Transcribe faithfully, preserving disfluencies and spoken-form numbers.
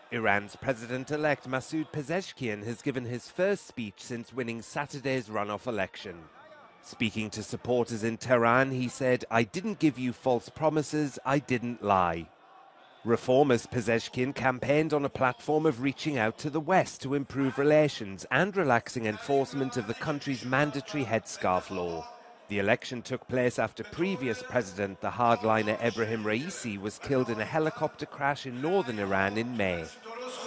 Iran's president-elect Masoud Pezeshkian has given his first speech since winning Saturday's runoff election. Speaking to supporters in Tehran, he said, "I didn't give you false promises, I didn't lie." Reformist Pezeshkian campaigned on a platform of reaching out to the West to improve relations and relaxing enforcement of the country's mandatory headscarf law. The election took place after previous president, the hardliner Ebrahim Raisi, was killed in a helicopter crash in northern Iran in May.